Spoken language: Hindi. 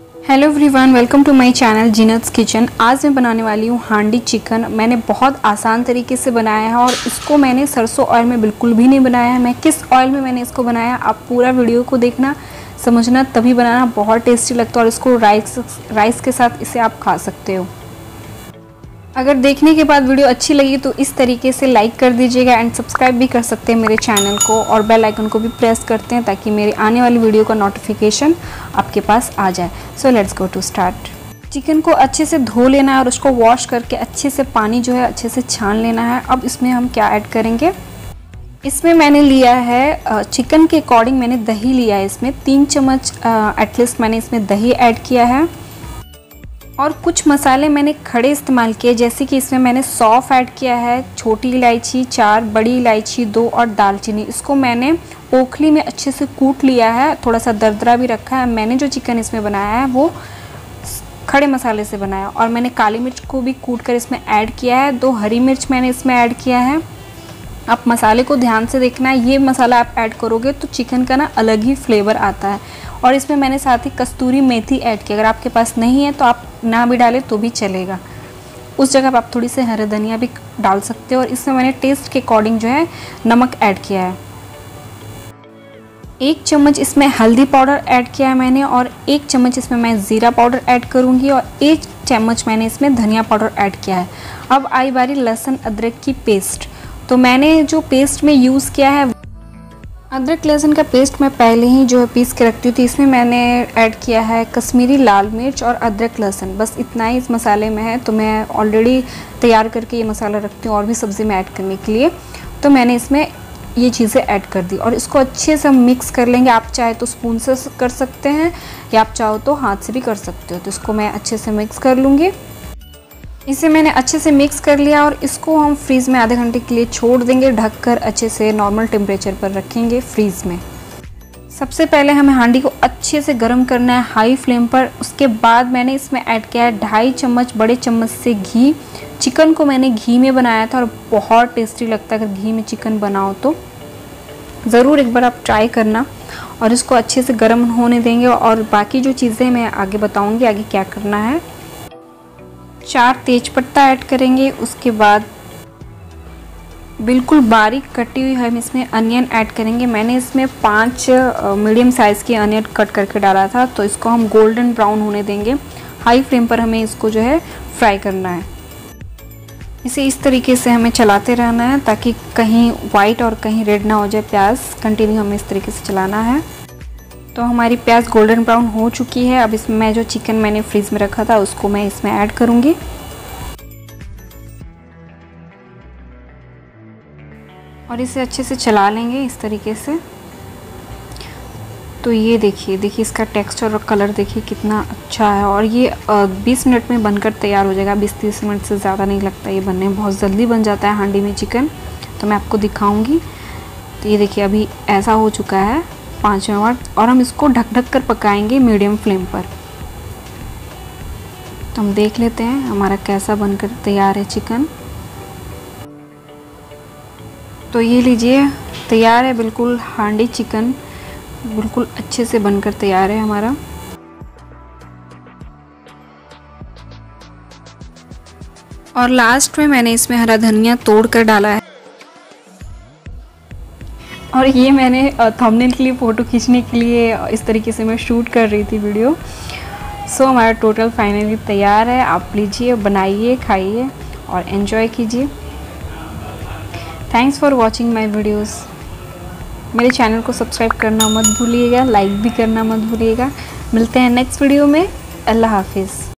Hello everyone, welcome to my channel Zeenat's kitchen. आज मैं बनाने वाली हूँ हांडी चिकन। मैंने बहुत आसान तरीके से बनाया है और इसको मैंने सरसों ऑयल में बिल्कुल भी नहीं बनाया है। मैं किस ऑयल में मैंने इसको बनाया, आप पूरा वीडियो को देखना, समझना, तभी बनाना। बहुत टेस्टी लगता है और इसको राइस के साथ इसे आप खा सकते हो। अगर देखने के बाद वीडियो अच्छी लगी तो इस तरीके से लाइक कर दीजिएगा एंड सब्सक्राइब भी कर सकते हैं मेरे चैनल को, और बेल आइकन को भी प्रेस करते हैं ताकि मेरे आने वाली वीडियो का नोटिफिकेशन आपके पास आ जाए। So let's go to start. Chicken को अच्छे से धो लेना है और उसको वॉश करके अच्छे से पानी जो है अच्छे से छान लेना है। अब इसमें हम क्या ऐड करेंगे, इसमें मैंने लिया है चिकन के अकॉर्डिंग मैंने दही लिया है। इसमें 3 चम्मच एटलीस्ट मैंने इसमें दही ऐड किया है। और कुछ मसाले मैंने खड़े इस्तेमाल किए, जैसे कि इसमें मैंने सौंफ ऐड किया है, छोटी इलायची 4, बड़ी इलायची 2 और दालचीनी। इसको मैंने ओखली में अच्छे से कूट लिया है, थोड़ा सा दरदरा भी रखा है। मैंने जो चिकन इसमें बनाया है वो खड़े मसाले से बनाया। और मैंने काली मिर्च को भी कूट कर इसमें ऐड किया है। 2 हरी मिर्च मैंने इसमें ऐड किया है। आप मसाले को ध्यान से देखना है, ये मसाला आप ऐड करोगे तो चिकन का ना अलग ही फ्लेवर आता है। और इसमें मैंने साथ ही कस्तूरी मेथी ऐड की। अगर आपके पास नहीं है तो आप ना भी डालें तो भी चलेगा, उस जगह पर आप थोड़ी सी हरी धनिया भी डाल सकते हो। और इसमें मैंने टेस्ट के अकॉर्डिंग जो है नमक ऐड किया है। 1 चम्मच इसमें हल्दी पाउडर ऐड किया है मैंने, और 1 चम्मच इसमें मैं ज़ीरा पाउडर ऐड करूँगी, और 1 चम्मच मैंने इसमें धनिया पाउडर ऐड किया है। अब आई बारी लहसुन अदरक की पेस्ट। तो मैंने जो पेस्ट में यूज़ किया है, अदरक लहसुन का पेस्ट मैं पहले ही जो है पीस के रखती हूँ। तो इसमें मैंने ऐड किया है कश्मीरी लाल मिर्च और अदरक लहसुन, बस इतना ही इस मसाले में है। तो मैं ऑलरेडी तैयार करके ये मसाला रखती हूँ और भी सब्ज़ी में ऐड करने के लिए। तो मैंने इसमें ये चीज़ें ऐड कर दी और इसको अच्छे से हम मिक्स कर लेंगे। आप चाहे तो स्पून से कर सकते हैं या आप चाहो तो हाथ से भी कर सकते हो। तो इसको मैं अच्छे से मिक्स कर लूँगी। इसे मैंने अच्छे से मिक्स कर लिया और इसको हम फ्रीज़ में आधे घंटे के लिए छोड़ देंगे। ढककर अच्छे से नॉर्मल टेम्परेचर पर रखेंगे फ्रीज़ में। सबसे पहले हमें हांडी को अच्छे से गर्म करना है हाई फ्लेम पर। उसके बाद मैंने इसमें ऐड किया है 2.5 चम्मच बड़े चम्मच से घी। चिकन को मैंने घी में बनाया था और बहुत टेस्टी लगता है। अगर घी में चिकन बनाओ तो ज़रूर एक बार आप ट्राई करना। और इसको अच्छे से गर्म होने देंगे और बाकी जो चीज़ें मैं आगे बताऊँगी आगे क्या करना है। 4 तेज़पत्ता ऐड करेंगे। उसके बाद बिल्कुल बारीक कटी हुई हम इसमें अनियन ऐड करेंगे। मैंने इसमें 5 मीडियम साइज़ की अनियन कट करके डाला था। तो इसको हम गोल्डन ब्राउन होने देंगे। हाई फ्लेम पर हमें इसको जो है फ्राई करना है। इसे इस तरीके से हमें चलाते रहना है ताकि कहीं वाइट और कहीं रेड ना हो जाए प्याज। कंटिन्यू हमें इस तरीके से चलाना है। तो हमारी प्याज गोल्डन ब्राउन हो चुकी है। अब इसमें मैं जो चिकन मैंने फ्रीज में रखा था उसको मैं इसमें ऐड करूँगी। और इसे अच्छे से चला लेंगे इस तरीके से। तो ये देखिए इसका टेक्सचर और कलर देखिए कितना अच्छा है। और ये 20 मिनट में बनकर तैयार हो जाएगा। 20-30 मिनट से ज़्यादा नहीं लगता ये बनने में, बहुत जल्दी बन जाता है हांडी में चिकन। तो मैं आपको दिखाऊँगी। तो ये देखिए अभी ऐसा हो चुका है 5 मिनट, और हम इसको ढक कर पकाएंगे मीडियम फ्लेम पर। तो हम देख लेते हैं हमारा कैसा बनकर तैयार है चिकन। तो ये लीजिए तैयार है बिल्कुल हांडी चिकन, बिल्कुल अच्छे से बनकर तैयार है हमारा। और लास्ट में मैंने इसमें हरा धनिया तोड़ कर डाला है। और ये मैंने थंबनेल के लिए फ़ोटो खींचने के लिए इस तरीके से मैं शूट कर रही थी वीडियो। सो हमारा टोटल फाइनली तैयार है। आप लीजिए, बनाइए, खाइए और एंजॉय कीजिए। Thanks for watching my videos. मेरे चैनल को सब्सक्राइब करना मत भूलिएगा, लाइक भी करना मत भूलिएगा। मिलते हैं नेक्स्ट वीडियो में। अल्लाह हाफिज़।